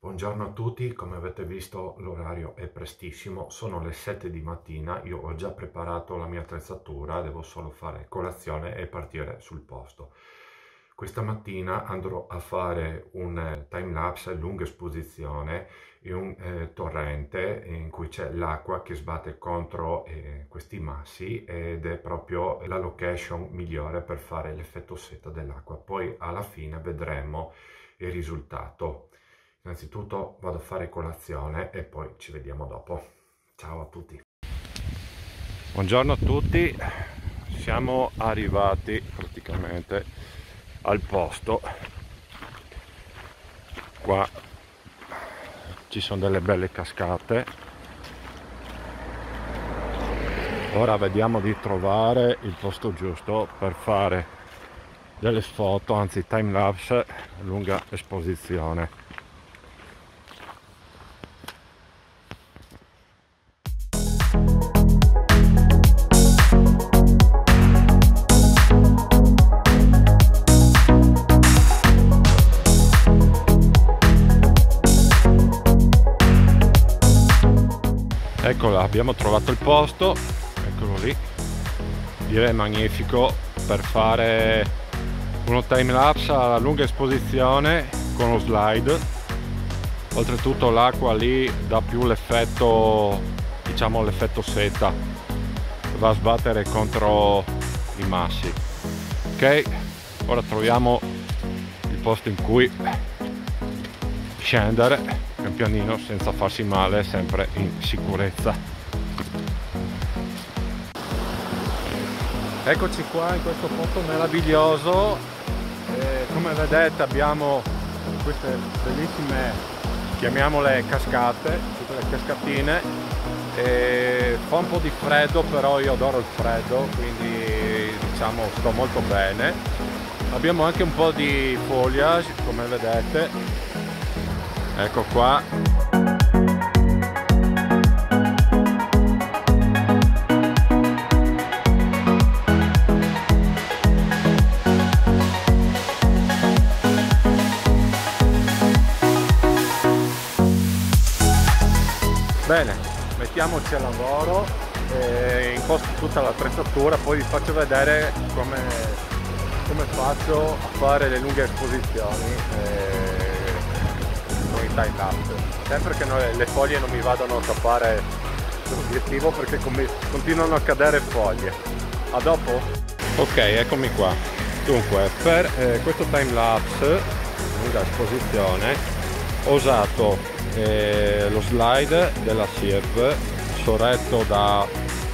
Buongiorno a tutti, come avete visto l'orario è prestissimo, sono le 7 di mattina, io ho già preparato la mia attrezzatura, devo solo fare colazione e partire sul posto. Questa mattina andrò a fare un time lapse lunga esposizione in un torrente in cui c'è l'acqua che sbatte contro questi massi ed è proprio la location migliore per fare l'effetto seta dell'acqua. Poi alla fine vedremo il risultato. Innanzitutto vado a fare colazione e poi ci vediamo dopo. Ciao a tutti. Buongiorno a tutti, siamo arrivati praticamente al posto. Qua ci sono delle belle cascate. Ora vediamo di trovare il posto giusto per fare delle foto, anzi time lapse lunga esposizione. Eccola, abbiamo trovato il posto, eccolo lì, direi magnifico per fare uno time lapse a lunga esposizione con lo slide. Oltretutto l'acqua lì dà più l'effetto, diciamo l'effetto seta, va a sbattere contro i massi. Ok, ora troviamo il posto in cui scendere pian pianino senza farsi male, sempre in sicurezza. Eccoci qua in questo posto meraviglioso, come vedete abbiamo queste bellissime, chiamiamole cascate, tutte le cascatine, fa un po' di freddo però io adoro il freddo, quindi diciamo sto molto bene. Abbiamo anche un po' di foliage come vedete. Ecco qua. Bene, mettiamoci al lavoro, imposto tutta l'attrezzatura, poi vi faccio vedere come faccio a fare le lunghe esposizioni. Time lapse, sempre che le foglie non mi vadano a tappare l'obiettivo perché continuano a cadere foglie. A dopo. Ok, eccomi qua. Dunque, per questo time lapse lunga esposizione ho usato lo slide della Sirp sorretto da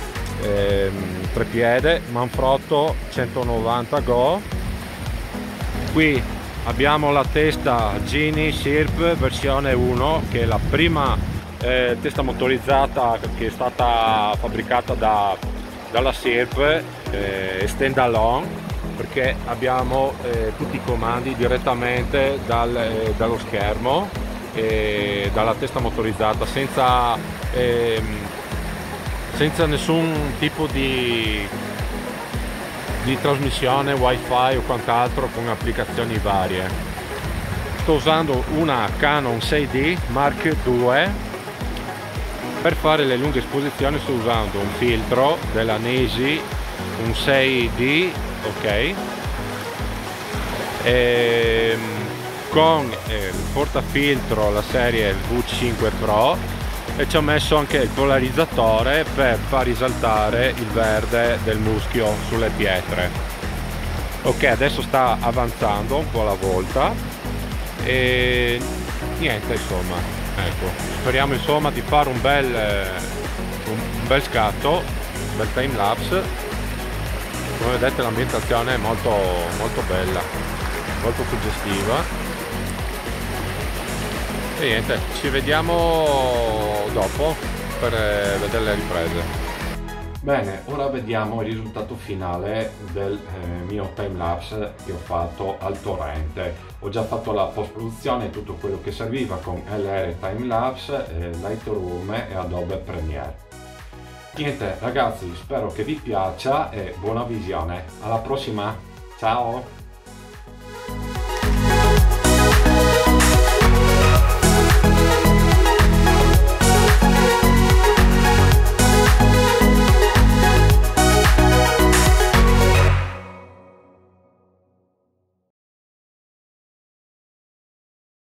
trepiede Manfrotto 190 Go. Qui abbiamo la testa Genie Sirp versione 1, che è la prima testa motorizzata che è stata fabbricata dalla Sirp, stand alone, perché abbiamo tutti i comandi direttamente dallo schermo e dalla testa motorizzata, senza nessun tipo di trasmissione wifi o quant'altro con applicazioni varie. Sto usando una Canon 6D Mark II. Per fare le lunghe esposizioni sto usando un filtro della Nesi, un 6D, ok, con il portafiltro la serie V5 Pro, e ci ho messo anche il polarizzatore per far risaltare il verde del muschio sulle pietre. Ok, adesso sta avanzando un po' alla volta e niente, insomma, ecco, speriamo insomma di fare un bel scatto, un bel time lapse. Come vedete l'ambientazione è molto bella, molto suggestiva. E niente, ci vediamo dopo per vedere le riprese. Bene, ora vediamo il risultato finale del mio time lapse che ho fatto al torrente. Ho già fatto la post produzione, tutto quello che serviva con LR Time Lapse, Lightroom e Adobe Premiere. Niente ragazzi, spero che vi piaccia e buona visione. Alla prossima, ciao!